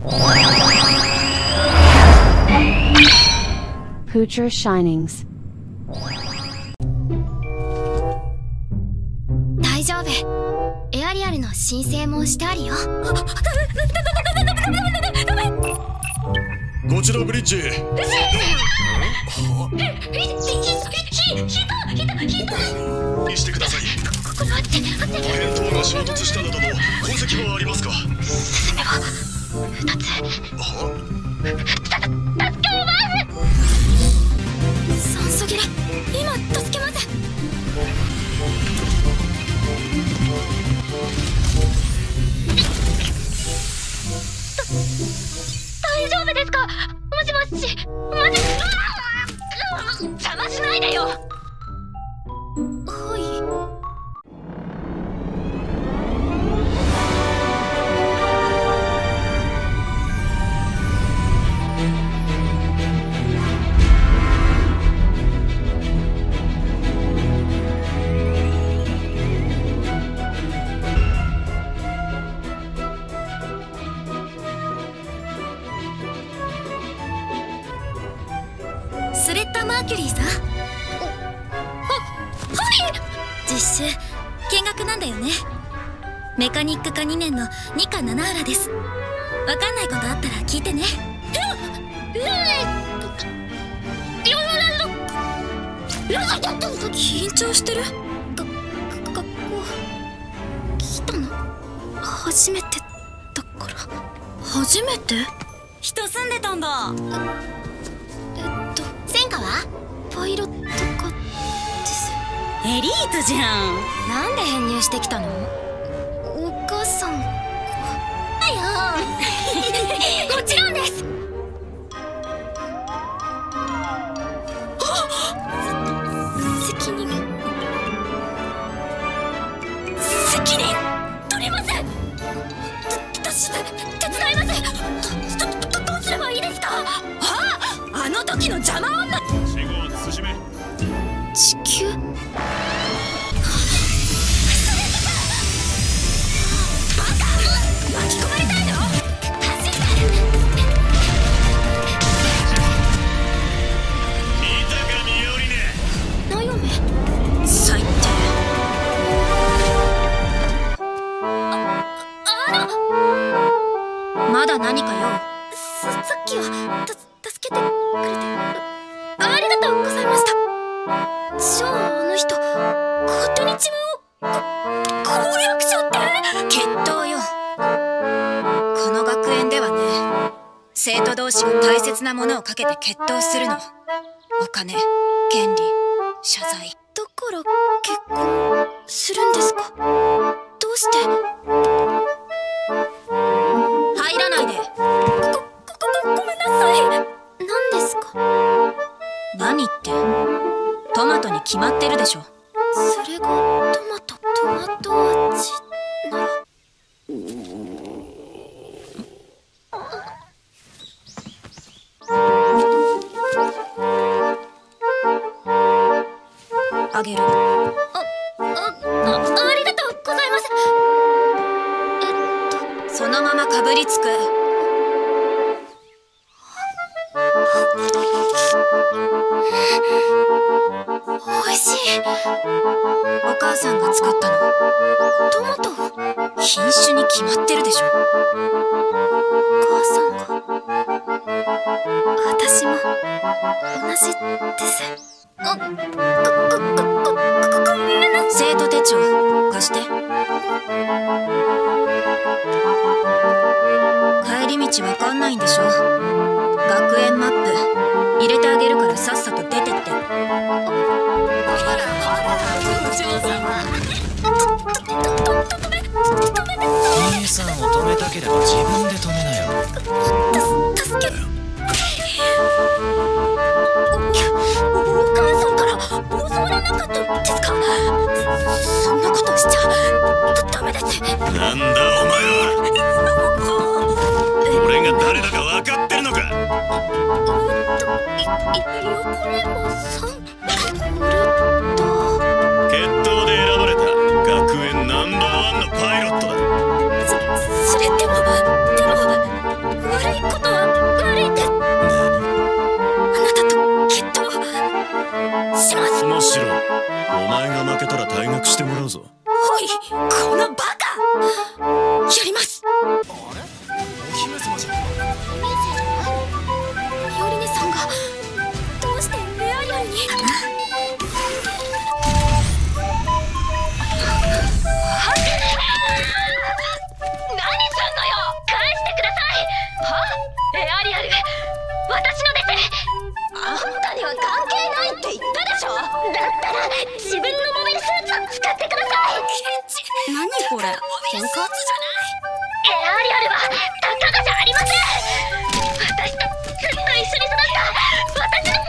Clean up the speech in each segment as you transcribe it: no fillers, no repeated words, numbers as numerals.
Poocher Shinings。 大丈夫。エアリアルの申請もしてあるよ。 こちらブリッジ。にしてください。破片等が衝突したなどの痕跡はありますか？ スズメは2つ。助けます。酸素切れ。今助けます。大丈夫ですか？もしもし。邪魔しないでよ。はい。スレッタ・マーキュリーさん。はい。実習見学なんだよね。メカニック科2年のニカ・ナナーラです。わかんないことあったら聞いてね。緊張してる？学校来たの初めてだから。初めて？人住んでたんだ。戦果は？パイロット科です。エリートじゃん。なんで編入してきたの？お母さんが。もちろんです。責任取ります。私手伝います。どうすればいいですか？あの時の邪魔女。 信号を進め。 地球。バカ！巻き込まれたいの？走る！ 見たかミオリネ。 ナヨメ。最低。まだ何かよ。さっきは助けてくれてありがとうございました。じゃああの人勝手に自分を婚約者って。決闘よ。この学園ではね、生徒同士が大切なものをかけて決闘するの。お金、権利、謝罪。だから結婚するんですか？どうして？入らないで。ごめんなさい。何ですか？何って、トマトに決まってるでしょ。それがトマト味なら。あげる。ありがとうございます。そのままかぶりつく。おいしい。お母さんが作ったの。トマト？品種に決まってるでしょ。お母さんが。私も同じです。ごめんなさい。生徒手帳貸して。帰り道わかんないんでしょ。学園マップ入れてあげるからさっさと出てって。 兄さんを止めたければ自分で止めなよ。 助け。お母さんから教わらなかったんですか？そんなことしちゃダメです。 なんだお前は。俺が誰だか分かってるのか？ 横レモさん。 決闘で選ばれた学園ナンバーワンのパイロットだ。 それでも私おい、このバカ。やります。 あれ、お姫様じゃん。 お姉さんじゃない？ミオリネさんがどうしてエアリアルに。自分のモビルスーツを使ってください。何これ、喧嘩？エアリアルはたかがじゃありません。私とずっと一緒に育った私の家族なんです。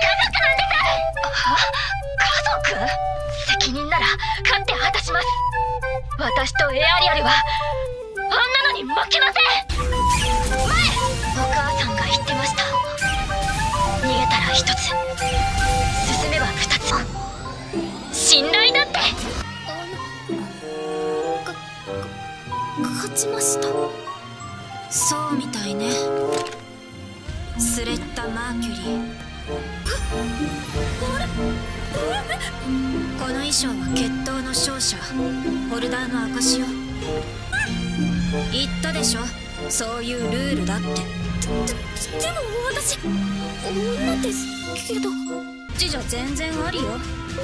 家族？責任なら勝って果たします。私とエアリアルはあんなのに負けません。前、お母さんが言ってました。逃げたら一つ、進めば二つ。信頼だって。勝ちました。そうみたいね。スレッタ・マーキュリー。この衣装は決闘の勝者ホルダーの証よ。言ったでしょ、そういうルールだって。でも私女ですけど。じゃ全然ありよ。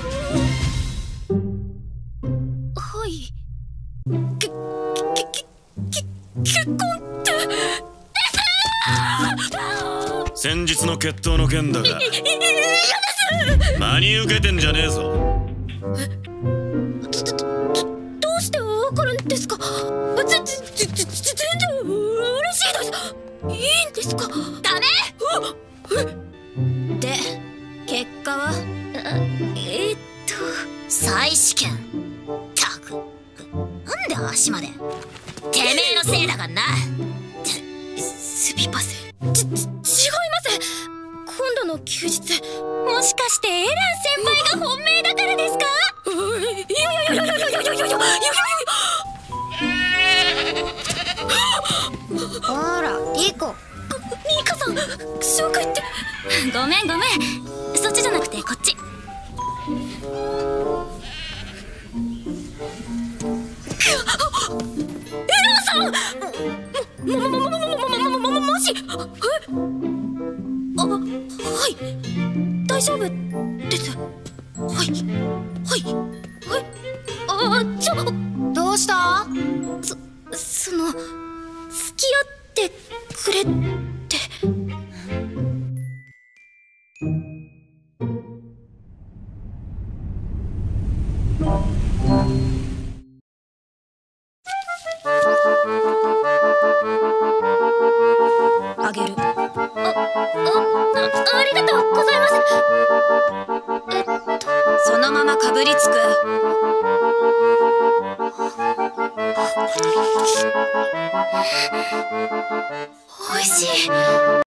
はい。結婚って先日の決闘の件だが、 嫌です。 真に受けてんじゃねえぞ。 どうしてわかるんですか？全然嬉しいです。いいんですか？ダメ。で、結果は？再試験。たく、なんで足まで。てめえのせいだがな。すみません。違います。今度の休日、もしかしてエラン先輩が本命だからですか？いやほら、リコ。ミカさん、紹介って。ごめん。そっちじゃなくてこっち。エランさん！マジ？はい、大丈夫です。どうした？その、付き合ってくれって。あげる。ありがとうございます。そのままかぶりつく。おいしい。